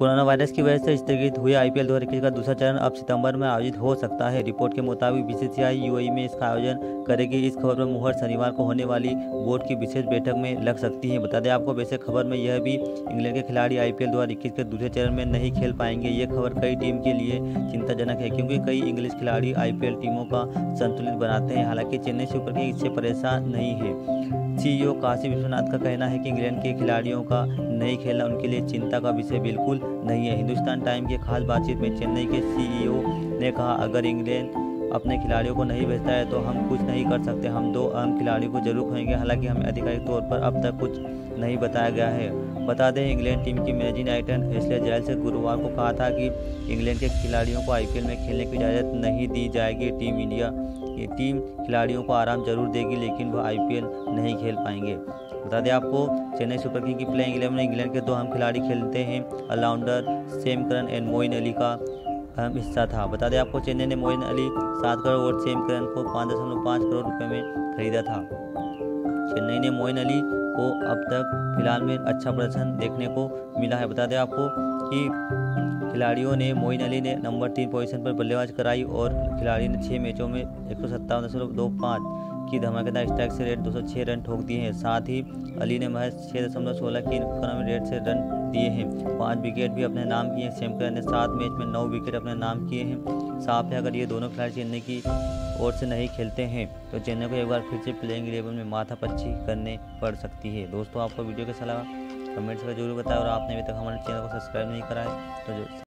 Corona virus की वजह से स्थगित हुए आईपीएल 2021 का दूसरा चरण अब सितंबर में आयोजित हो सकता है। रिपोर्ट के मुताबिक बीसीसीआई यूएई में इसका आयोजन करेगी। इस खबर पर मुहर शनिवार को होने वाली बोर्ड की विशेष बैठक में लग सकती है। बता दें आपको, वैसे खबर में यह भी इंग्लैंड के खिलाड़ी आईपीएल 2021 के दूसरे चरण में नहीं खेल पाएंगे। ये खबर कई टीम के लिए चिंताजनक है, क्योंकि कई इंग्लिश खिलाड़ी आईपीएल टीमों का संतुलित बनाते हैं। हालांकि चेन्नई सुपर किंग्स इससे परेशान नहीं है। सीईओ काशी विश्वनाथ का कहना है कि इंग्लैंड के खिलाड़ियों का नहीं खेलना उनके लिए चिंता का विषय बिल्कुल नहीं है। हिंदुस्तान टाइम के खास बातचीत में चेन्नई के सीईओ ने कहा, अगर इंग्लैंड अपने खिलाड़ियों को नहीं भेजता है तो हम कुछ नहीं कर सकते। हम 2 अहम खिलाड़ियों को जरूर खोएंगे। हालांकि हमें आधिकारिक तौर पर अब तक कुछ नहीं बताया गया है। बता दें, इंग्लैंड टीम की मैनेजिंग डायरेक्टर एशले जायल्स ने गुरुवार को कहा था कि इंग्लैंड के खिलाड़ियों को आईपीएल में खेलने की इजाज़त नहीं दी जाएगी। टीम खिलाड़ियों को आराम जरूर देगी, लेकिन वह आईपीएल नहीं खेल पाएंगे। बता दें आपको, चेन्नई सुपर किंग्स की प्लेइंग 11 में इंग्लैंड के 2 अहम खिलाड़ी खेलते हैं। ऑलराउंडर सैम करन और मोइन अली का अहम हिस्सा था। बता दें आपको, चेन्नई ने मोइन अली 7 करोड़ और सैम करन को 5.5 करोड़ रुपए में खरीदा था। चेन्नई ने मोइन अली को अब तक फिलहाल में अच्छा प्रदर्शन देखने को मिला है। बता दें आपको कि खिलाड़ियों ने मोइन अली ने नंबर 3 पोजीशन पर बल्लेबाजी कराई और खिलाड़ी ने 6 मैचों में 157.25 की धमाकेदार स्ट्राइक से रेट 206 रन ठोक दिए हैं। साथ ही अली ने महज 6.16 की इकोनॉमी रेट से रन दिए हैं। 5 विकेट भी अपने नाम किए हैं। सैम करन ने 7 मैच में 9 विकेट अपने नाम किए हैं। साफ है, अगर ये दोनों खिलाड़ी चेन्नई की ओर से नहीं खेलते हैं तो चेन्नई को एक बार फिर से प्लेइंग 11 में माथापच्ची करने पड़ सकती है। दोस्तों, आपको वीडियो कैसा लगा कमेंट्स में जरूर बताएं, और आपने अभी तक हमारे चैनल को सब्सक्राइब नहीं करा है तो